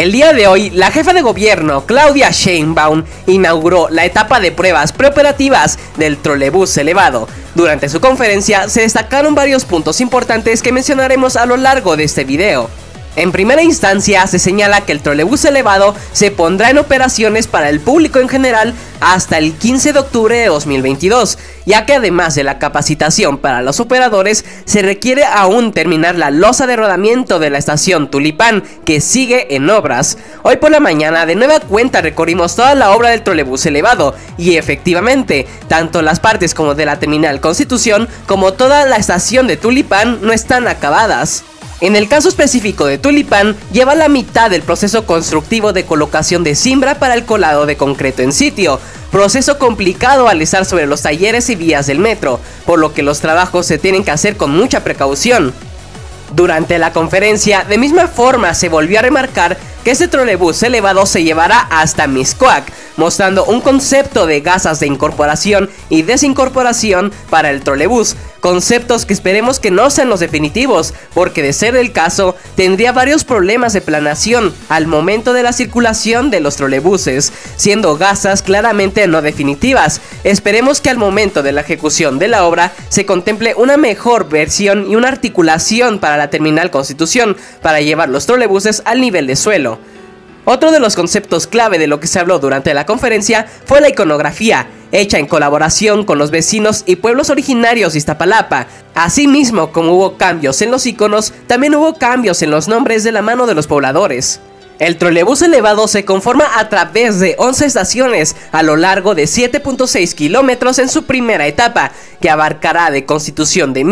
El día de hoy, la jefa de gobierno, Claudia Sheinbaum, inauguró la etapa de pruebas preoperativas del trolebús elevado. Durante su conferencia se destacaron varios puntos importantes que mencionaremos a lo largo de este video. En primera instancia, se señala que el trolebús elevado se pondrá en operaciones para el público en general hasta el 15 de octubre de 2022, ya que además de la capacitación para los operadores, se requiere aún terminar la losa de rodamiento de la estación Tulipán, que sigue en obras. Hoy por la mañana, de nueva cuenta, recorrimos toda la obra del trolebús elevado, y efectivamente, tanto las partes como de la terminal Constitución, como toda la estación de Tulipán no están acabadas. En el caso específico de Tulipán, lleva la mitad del proceso constructivo de colocación de cimbra para el colado de concreto en sitio, proceso complicado al estar sobre los talleres y vías del metro, por lo que los trabajos se tienen que hacer con mucha precaución. Durante la conferencia, de misma forma se volvió a remarcar que este trolebús elevado se llevará hasta Mixcoac, mostrando un concepto de gasas de incorporación y desincorporación para el trolebús, conceptos que esperemos que no sean los definitivos, porque de ser el caso, tendría varios problemas de planeación al momento de la circulación de los trolebuses, siendo gasas claramente no definitivas. Esperemos que al momento de la ejecución de la obra se contemple una mejor versión y una articulación para la terminal Constitución, para llevar los trolebuses al nivel de suelo. Otro de los conceptos clave de lo que se habló durante la conferencia fue la iconografía, hecha en colaboración con los vecinos y pueblos originarios de Iztapalapa. Asimismo, como hubo cambios en los iconos, también hubo cambios en los nombres de la mano de los pobladores. El trolebús elevado se conforma a través de 11 estaciones a lo largo de 7.6 kilómetros en su primera etapa, que abarcará de Constitución de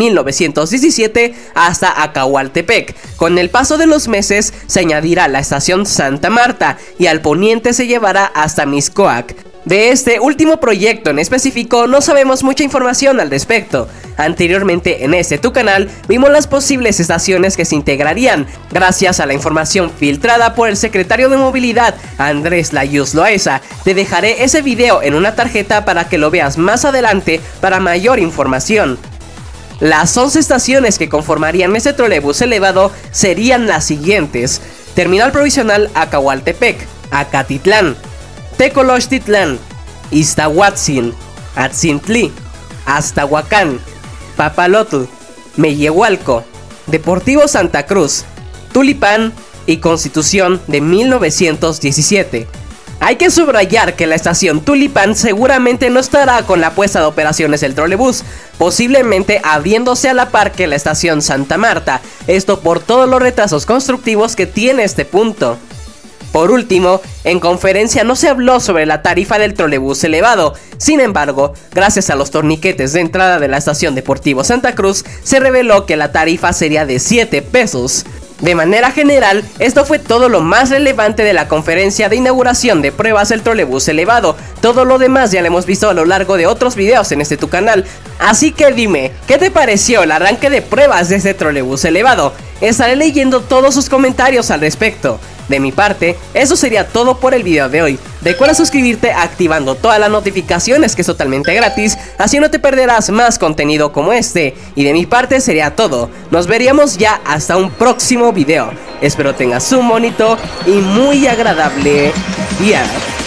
1917 hasta Acahualtepec. Con el paso de los meses se añadirá la estación Santa Marta y al poniente se llevará hasta Mixcoac. De este último proyecto en específico no sabemos mucha información al respecto. Anteriormente en tu canal vimos las posibles estaciones que se integrarían, gracias a la información filtrada por el secretario de Movilidad, Andrés Layuz Loaiza. Te dejaré ese video en una tarjeta para que lo veas más adelante para mayor información. Las 11 estaciones que conformarían este trolebús elevado serían las siguientes: Terminal Provisional Acahualtepec, Acatitlán, Tecolochtitlán, Iztahuatzin, Atzintli, Aztahuacán, Papalotu, Mellehualco, Deportivo Santa Cruz, Tulipán y Constitución de 1917. Hay que subrayar que la estación Tulipán seguramente no estará con la puesta de operaciones del trolebús, posiblemente abriéndose a la par que la estación Santa Marta, esto por todos los retrasos constructivos que tiene este punto. Por último, en conferencia no se habló sobre la tarifa del trolebús elevado. Sin embargo, gracias a los torniquetes de entrada de la estación Deportivo Santa Cruz, se reveló que la tarifa sería de 7 pesos. De manera general, esto fue todo lo más relevante de la conferencia de inauguración de pruebas del trolebús elevado. Todo lo demás ya lo hemos visto a lo largo de otros videos en tu canal. Así que dime, ¿qué te pareció el arranque de pruebas de este trolebús elevado? Estaré leyendo todos sus comentarios al respecto. De mi parte, eso sería todo por el video de hoy. Recuerda suscribirte activando todas las notificaciones, que es totalmente gratis, así no te perderás más contenido como este. Y de mi parte sería todo. Nos veríamos ya hasta un próximo video. Espero tengas un bonito y muy agradable día.